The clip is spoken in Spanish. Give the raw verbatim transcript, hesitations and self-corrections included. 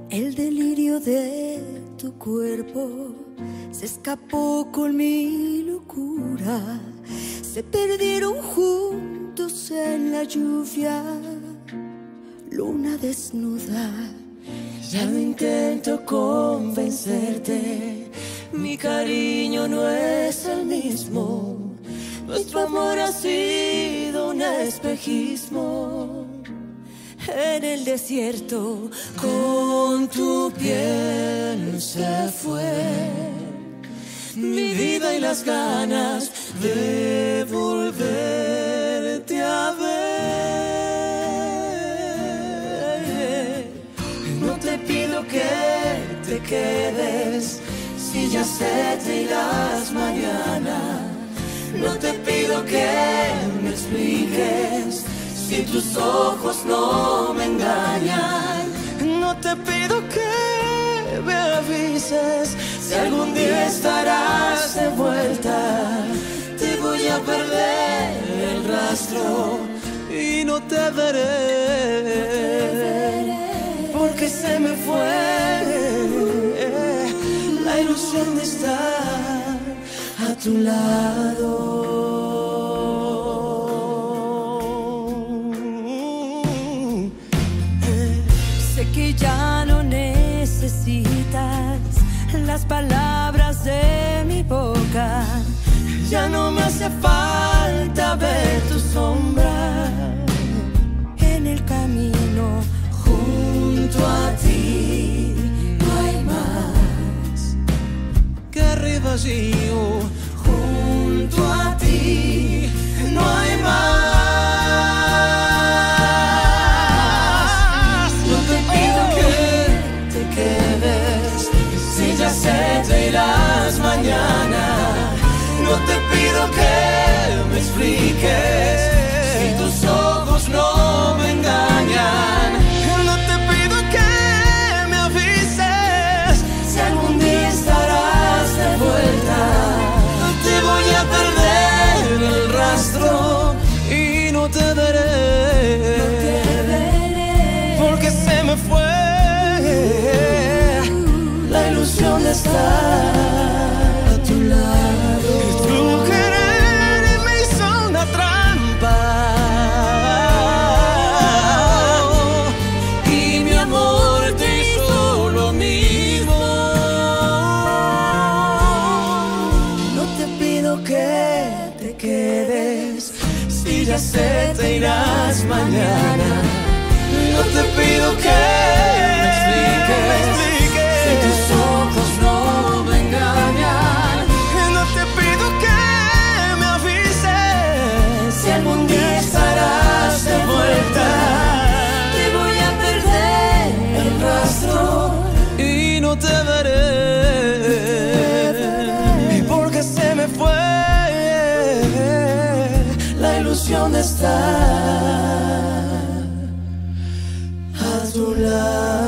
El delirio de tu cuerpo se escapó con mi locura. Se perdieron juntos en la lluvia, luna desnuda. Ya no intento convencerte, mi cariño no es el mismo. Nuestro amor ha sido un espejismo. En el desierto con tu piel se fue mi vida y las ganas de volverte a ver. No te pido que te quedes, si ya sé te irás mañana. No te pido que me expliques, si tus ojos no me engañan. No te pido que me avises, si algún día estarás de vuelta. Te voy a perder el rastro y no te veré, porque se me fue la ilusión de estar a tu lado. Que ya no necesitas las palabras de mi boca. Ya no me hace falta ver tu sombra en el camino. Junto a ti no hay más que arriba vacío. Junto a ti no hay más. Te irás mañana. No te pido que me expliques, si tus ojos no me engañan. No te pido que me avises, si algún día estarás de vuelta. Te voy a perder el rastro y no te veré, no te veré, porque se me fue la ilusión de estar a tu lado. Tu querer me hizo una trampa y mi amor te hizo lo mismo. No te pido que te quedes, si ya sé te irás mañana. No te pido que me expliques, si tus ojos no me engañan. No te pido que me avises, si algún día estarás de vuelta. Te voy a perder el rastro y no te veré, porque se me fue la ilusión de estar a tu lado.